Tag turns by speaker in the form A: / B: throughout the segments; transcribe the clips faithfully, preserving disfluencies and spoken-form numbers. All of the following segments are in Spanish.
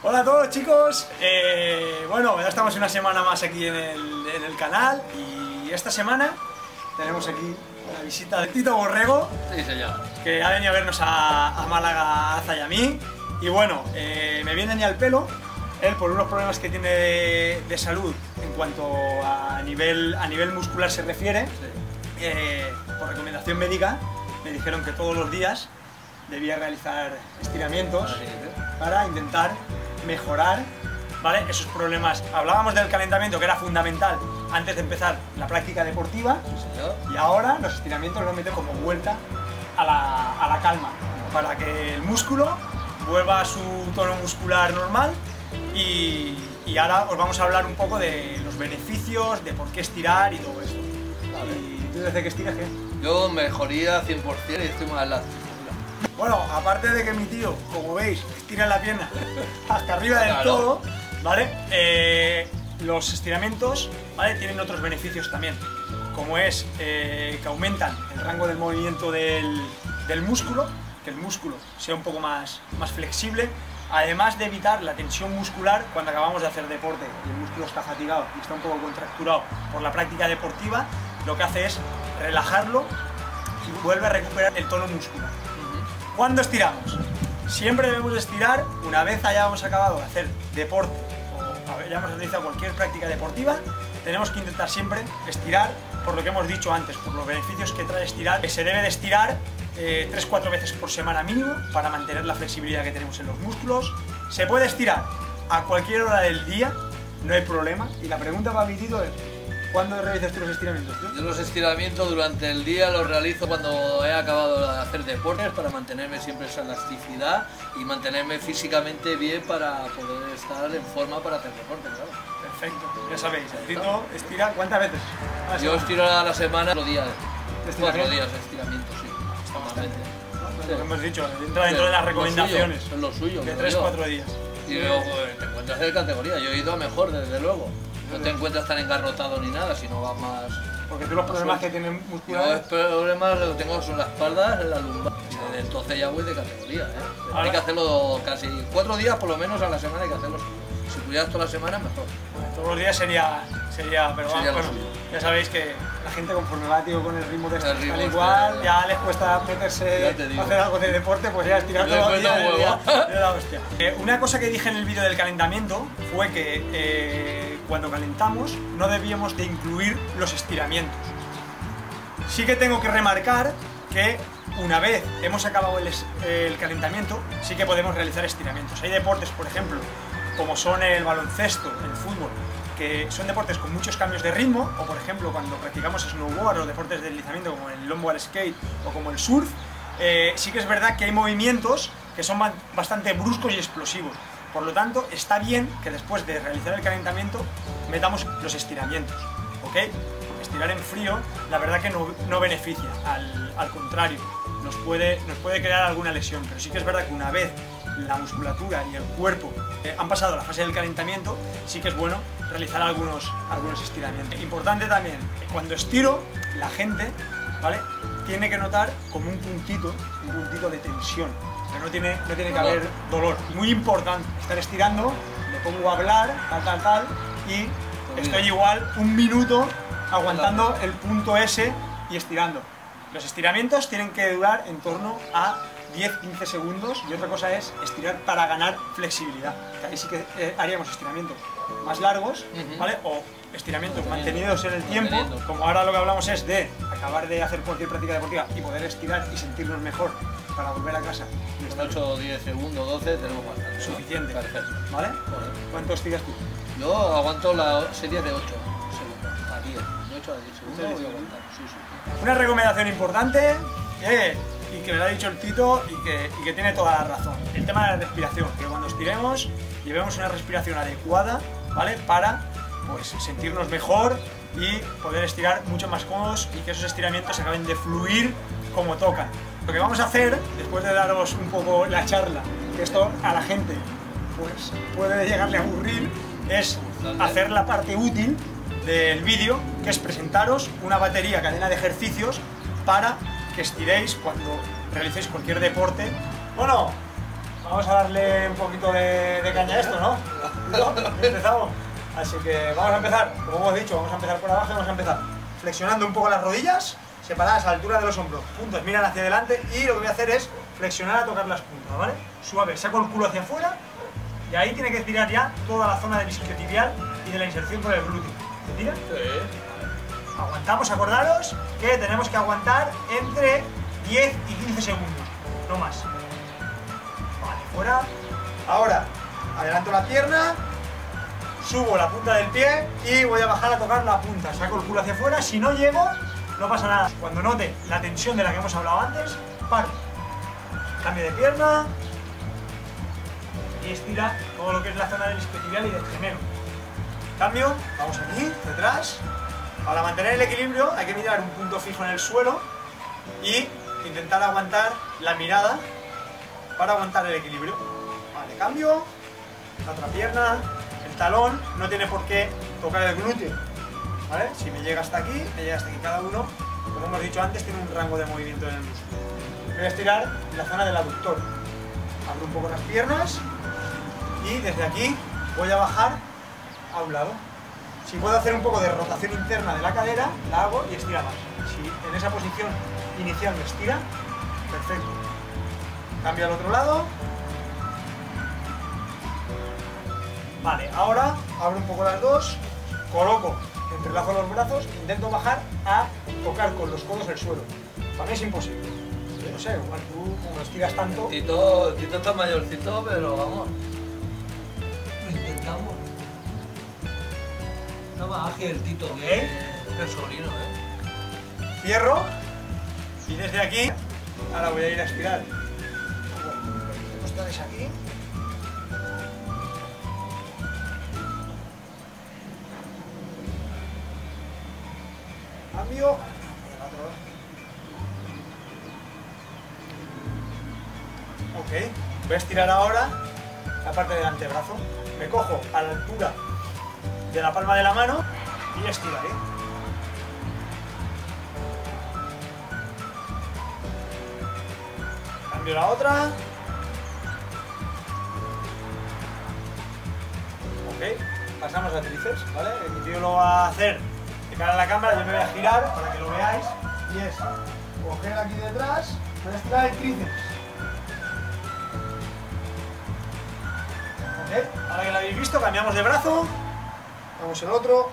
A: Hola a todos, chicos, eh, bueno, ya estamos una semana más aquí en el, en el canal y esta semana tenemos aquí la visita de Tito Borrego.
B: Sí, señor.
A: Que ha venido a vernos a, a Málaga, a Aza y a mí. Y bueno, eh, me viene ni al pelo, él por unos problemas que tiene de, de salud en cuanto a nivel, a nivel muscular se refiere.
B: Sí.
A: Eh, por recomendación médica me dijeron que todos los días debía realizar estiramientos
B: Así es.
A: para intentar mejorar, ¿vale?, esos problemas. Hablábamos del calentamiento, que era fundamental antes de empezar la práctica deportiva,
B: Sí, señor.
A: y ahora los estiramientos los meten como vuelta a la, a la calma, para que el músculo vuelva a su tono muscular normal. Y, y ahora os vamos a hablar un poco de los beneficios, de por qué estirar y todo esto.
B: Vale.
A: ¿Y tú desde que estiras qué?
B: Yo mejoría cien por cien y estoy más elástico.
A: Bueno, aparte de que mi tío, como veis, estira la pierna hasta arriba del
B: Claro.
A: todo, ¿vale? Eh, los estiramientos, ¿vale?, tienen otros beneficios también, como es eh, que aumentan el rango del movimiento del, del músculo, que el músculo sea un poco más, más flexible, además de evitar la tensión muscular cuando acabamos de hacer deporte y el músculo está fatigado y está un poco contracturado por la práctica deportiva. Lo que hace es relajarlo y vuelve a recuperar el tono muscular. ¿Cuándo estiramos? Siempre debemos estirar una vez hayamos acabado de hacer deporte o hayamos realizado cualquier práctica deportiva. Tenemos que intentar siempre estirar, por lo que hemos dicho antes, por los beneficios que trae estirar, que se debe de estirar eh, tres cuatro veces por semana mínimo para mantener la flexibilidad que tenemos en los músculos. Se puede estirar a cualquier hora del día, no hay problema. Y la pregunta para mi Tito es: ¿cuándo realizas tú los estiramientos, tío?
B: Yo los estiramientos durante el día los realizo cuando he acabado de hacer deportes para mantenerme siempre esa elasticidad y mantenerme físicamente bien para poder estar en forma para hacer deporte, claro.
A: Perfecto, ya sabéis, el Tito estira ¿cuántas veces? A la
B: Yo
A: semana.
B: estiro a la semana cuatro días,
A: ¿De
B: cuatro
A: estiración?
B: días de estiramiento, sí, normalmente.
A: ¿No? Lo que hemos dicho, entra dentro de las
B: Lo
A: recomendaciones
B: suyo, es lo suyo,
A: de
B: creo
A: tres
B: yo.
A: cuatro días.
B: Y luego pues, te encuentras de categoría, yo he ido a mejor desde luego. No te encuentras tan engarrotado ni nada, sino vas más...
A: Porque tú los problemas que tienen
B: Yo los
A: musculares...
B: problemas los tengo son la espalda, la lumbar. Y desde entonces ya voy de categoría, ¿eh? Pero
A: Ahora-
B: hay que hacerlo casi cuatro días por lo menos a la semana, hay que hacerlo. Si pudieras toda la semana, mejor.
A: Todos los días sería... sería pero
B: Sería
A: bueno,
B: lo suyo.
A: ya sabéis que la gente conforme va, tío, con el ritmo de
B: El
A: estos
B: ritmo
A: tal
B: este,
A: igual,
B: ya.
A: ya les cuesta meterse
B: Ya te digo.
A: a hacer algo de deporte, pues ya estirar
B: Les
A: todo el
B: cuesta
A: día,
B: un
A: el día,
B: huevo.
A: es la hostia. Eh, una cosa que dije en el vídeo del calentamiento fue que eh, cuando calentamos no debíamos de incluir los estiramientos. Sí que tengo que remarcar que una vez hemos acabado el, es- el calentamiento, sí que podemos realizar estiramientos. Hay deportes, por ejemplo, como son el baloncesto, el fútbol, que son deportes con muchos cambios de ritmo, o por ejemplo cuando practicamos snowboard o deportes de deslizamiento como el longboard skate o como el surf, eh, sí que es verdad que hay movimientos que son ba- bastante bruscos y explosivos. Por lo tanto, está bien que después de realizar el calentamiento metamos los estiramientos, ¿ok? Estirar en frío, la verdad que no, no beneficia, al, al contrario, nos puede, nos puede crear alguna lesión, pero sí que es verdad que una vez la musculatura y el cuerpo eh, han pasado la fase del calentamiento, sí que es bueno realizar algunos, algunos estiramientos. Importante también, cuando estiro, la gente, ¿vale?, tiene que notar como un puntito, un puntito de tensión, pero no tiene, no tiene que
B: Dolor.
A: haber dolor. Muy importante, estar estirando, me pongo a hablar, tal, tal, tal, y estoy igual un minuto aguantando el punto ese y estirando. Los estiramientos tienen que durar en torno a diez a quince segundos, y otra cosa es estirar para ganar flexibilidad, que ahí sí que eh, haríamos estiramientos más largos,
B: Ujú.
A: ¿vale? O estiramientos mantenidos en el tiempo,
B: Manteniendo.
A: como ahora lo que hablamos es de acabar de hacer cualquier práctica deportiva y poder estirar y sentirnos mejor para volver a casa y
B: Con
A: estar
B: ocho, diez segundos, doce tenemos bastante.
A: suficiente,
B: Perfecto.
A: ¿vale?
B: Joder.
A: ¿Cuánto estiras tú?
B: Yo aguanto la serie de ocho segundos, a diez. De ocho a diez segundos
A: De diez
B: voy a
A: segundos.
B: aguantar. Sí, sí.
A: Una recomendación importante, eh, y que me lo ha dicho el Tito y que, y que tiene toda la razón. El tema de la respiración, que cuando estiremos llevemos una respiración adecuada, ¿vale?, para pues sentirnos mejor y poder estirar mucho más cómodos y que esos estiramientos acaben de fluir como tocan. Lo que vamos a hacer, después de daros un poco la charla, que esto a la gente pues puede llegarle a aburrir, es hacer la parte útil del vídeo, que es presentaros una batería cadena de ejercicios para que estiréis cuando realicéis cualquier deporte. Bueno, Vamos a darle un poquito de, de caña a esto, ¿no? ¿No? Empezamos. Así que vamos a empezar, como hemos dicho, vamos a empezar por abajo y vamos a empezar flexionando un poco las rodillas, separadas a la altura de los hombros. Puntos, miran hacia adelante y lo que voy a hacer es flexionar a tocar las puntas, ¿vale? Suave, saco el culo hacia afuera y ahí tiene que estirar ya toda la zona del isquiotibial y de la inserción por el glúteo. ¿Se tira?
B: Sí.
A: Aguantamos, acordaros que tenemos que aguantar entre diez y quince segundos, no más. Vale, fuera. Ahora, adelanto la pierna, subo la punta del pie y voy a bajar a tocar la punta. Saco el culo hacia afuera, si no llego, no pasa nada. Cuando note la tensión de la que hemos hablado antes, paro. Cambio de pierna y estira todo lo que es la zona del isquiotibial y del gemelo. Cambio, vamos aquí, detrás. Para mantener el equilibrio hay que mirar un punto fijo en el suelo y intentar aguantar la mirada para aguantar el equilibrio. Vale, cambio, la otra pierna, el talón no tiene por qué tocar el glúteo, ¿vale? Si me llega hasta aquí, me llega hasta aquí. Cada uno, como hemos dicho antes, tiene un rango de movimiento en el músculo. Voy a estirar la zona del aductor. Abro un poco las piernas y desde aquí voy a bajar a un lado. Si puedo hacer un poco de rotación interna de la cadera, la hago y estira más. Si en esa posición inicial me estira, perfecto. Cambio al otro lado. Vale, ahora abro un poco las dos, coloco, entrelazo los brazos, intento bajar a tocar con los codos el suelo. Para mí es imposible. No sé, igual tú como estiras tanto...
B: Tito, Tito está mayorcito, pero vamos. Lo intentamos. No más ágil el Tito, que
A: ¿Eh?
B: es el sobrino, ¿eh?
A: Cierro y desde aquí, ahora voy a ir a estirar. Ustedes aquí. Cambio. Ok, voy a estirar ahora la parte del antebrazo. Me cojo a la altura de la palma de la mano y estiraré. Cambio la otra. Ok, pasamos a tríceps, ¿vale? Mi tío lo va a hacer de cara a la cámara, yo me voy a girar para que lo veáis. Y es coger aquí detrás, voy a estirar el tríceps. Ok, ahora que lo habéis visto, cambiamos de brazo. Vamos el otro.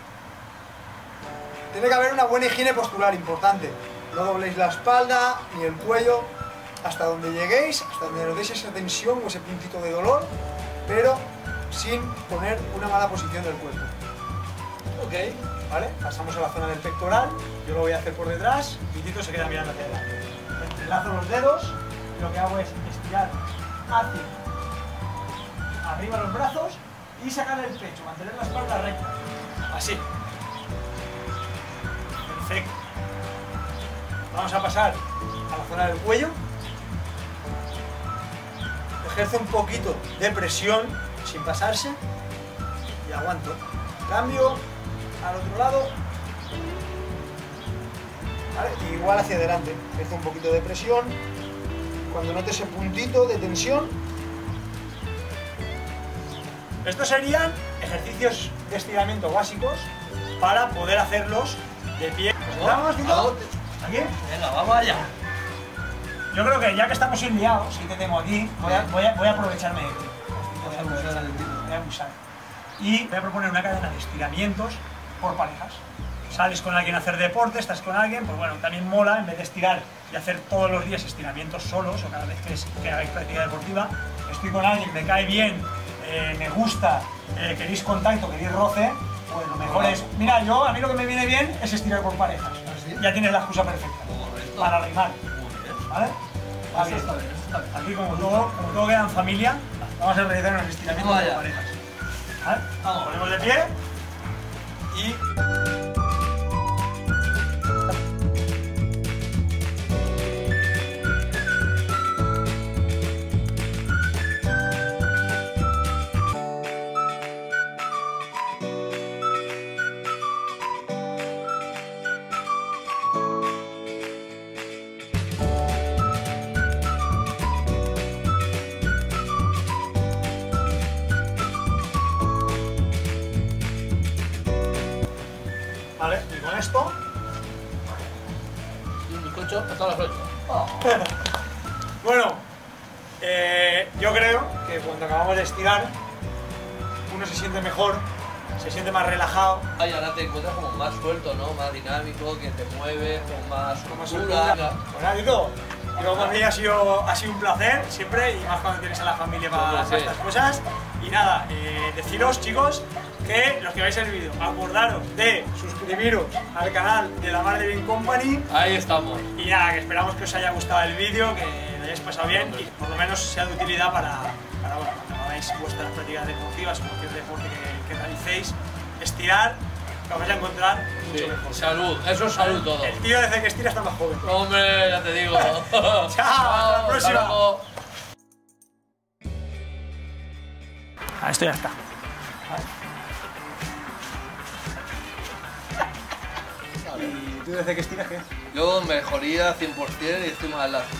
A: Tiene que haber una buena higiene postural, importante. No dobléis la espalda ni el cuello hasta donde lleguéis, hasta donde os deis esa tensión o ese puntito de dolor, pero sin poner una mala posición del cuerpo. Ok, ¿vale? Pasamos a la zona del pectoral. Yo lo voy a hacer por detrás y Tito se queda mirando hacia adelante. Entrelazo los dedos y lo que hago es estirar hacia arriba los brazos y sacar el pecho, mantener la espalda recta. Así. Perfecto. Vamos a pasar a la zona del cuello. Ejerce un poquito de presión sin pasarse y aguanto. Cambio al otro lado. ¿Vale? Y igual hacia adelante. Ejerce un poquito de presión. Cuando note ese puntito de tensión. Estos serían ejercicios de estiramiento básicos para poder hacerlos de pie. ¿Estamos, Tito? ¿Aquí?
B: Venga, vamos allá.
A: Yo creo que ya que estamos enliados y te tengo aquí, voy a, voy a, voy a aprovecharme de ti.
B: Voy a abusar del Tito.
A: Voy a abusar. Y voy a proponer una cadena de estiramientos por parejas. Sales con alguien a hacer deporte, estás con alguien, pues bueno, también mola, en vez de estirar y hacer todos los días estiramientos solos o cada vez que, es, que hagáis práctica deportiva, estoy con alguien, me cae bien, eh, me gusta, eh, queréis contacto, queréis roce, pues lo mejor es, mira, yo, a mí lo que me viene bien es estirar por parejas.
B: ¿Sí?
A: Ya tienes la excusa perfecta
B: Correcto.
A: para arrimar, ¿vale? Va
B: Eso
A: bien.
B: está bien, eso está bien.
A: Aquí como todo, como todo queda en familia, vamos a realizar unos estiramientos
B: Vamos
A: por
B: allá.
A: parejas. ¿Vale?
B: Vamos.
A: Ponemos de pie y... ¿vale? Y con esto...
B: Y un bizcocho hasta la frente.
A: Bueno, eh, yo creo que cuando acabamos de estirar, uno se siente mejor, se siente más relajado.
B: Ay, ahora te encuentras como más suelto, ¿no? Más dinámico, que te mueves, con más
A: Con más
B: soltura.
A: soltura. Bueno, Tito, yo para mí ha sido, ha sido un placer siempre, y más cuando tienes a la familia para,
B: Sí, sí.
A: para estas cosas. Y nada, eh, deciros, chicos, que los que veáis el vídeo, acordaros de suscribiros al canal de La Mar de Bien Company.
B: Ahí estamos.
A: Y nada, que esperamos que os haya gustado el vídeo, que lo hayáis pasado bien y por lo menos sea de utilidad para, para bueno, cuando hagáis vuestras prácticas deportivas o cualquier deporte que, que realicéis, estirar, que os vais a encontrar mucho
B: Sí.
A: mejor.
B: Salud, eso es salud todo.
A: El tío desde que estira está más joven.
B: Hombre, ya te digo.
A: Chao, hasta la próxima.
B: hasta luego.
A: Ah, esto ya está. ¿Y tú desde que estiras qué?
B: Yo mejoría cien por cien y estoy más largo.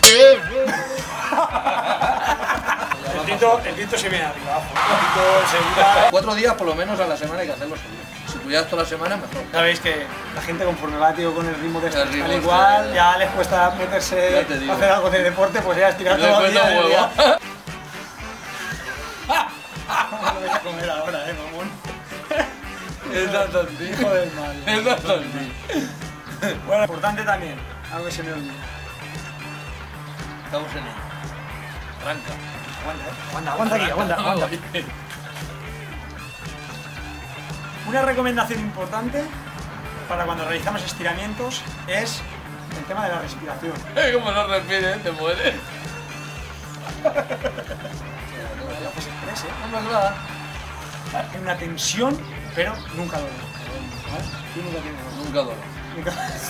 A: El Tito, el Tito se viene arriba abajo. El Tito enseguida...
B: Cuatro días por lo menos a la semana hay que hacerlo seguro. Si pudieras toda la semana, mejor.
A: Sabéis que la gente conforme va, tío, con el ritmo de
B: El
A: estar
B: ritmo
A: igual,
B: este-
A: ya les cuesta meterse
B: Ya te digo.
A: a hacer algo de deporte, pues ya estirar
B: Me
A: todo el
B: cuesta
A: día.
B: un
A: del
B: huevo.
A: día. No vais a comer ahora, eh, mamón.
B: Es tan tío.
A: Hijo del mal.
B: Es tan tío.
A: Bueno, importante también, algo que se me olvida.
B: Estamos en ello. Arranca.
A: Aguanta, eh. Aguanta, aguanta aquí, aguanta, aguanta. Una recomendación importante para cuando realizamos estiramientos es el tema de la respiración.
B: Como no respires, te mueres.
A: Haces estrés, ¿eh?
B: No es verdad.
A: Hay una tensión, pero nunca duele. ¿Vale? Tú nunca tienes dolor.
B: Nunca duele.
A: Nunca-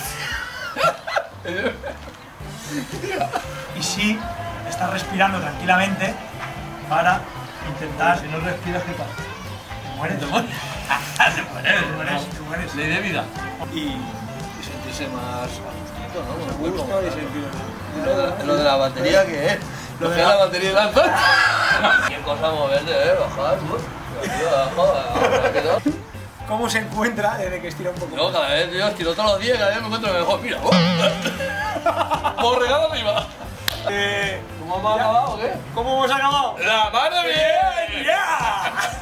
A: Y sí, estás respirando tranquilamente para intentar...
B: Si no respiras, ¿qué pasa?
A: Te mueres,
B: Te mueres. Te mueres,
A: te mueres, te mueres.
B: Ley de vida.
A: Y...
B: Y sentirse más a gustito, ¿no? Con el cuerpo.
A: Gusto y sentido.
B: Lo de, lo de la batería, ¿qué es?
A: Lo
B: Lo
A: de
B: de
A: la-
B: la batería y lanzar. Qué cosa moverte, ¿eh? Bajar, uh, arriba, abajo, ahora, ¿qué tal?
A: ¿Cómo se encuentra desde que estira un poco?
B: Yo cada vez, tío, estiro todos los días, cada vez me encuentro mejor. Mira, ¡oh! Por regalo arriba.
A: Eh,
B: ¿Cómo hemos acabado o qué?
A: ¿Cómo hemos acabado?
B: ¡La mano bien!
A: ¡Yeah!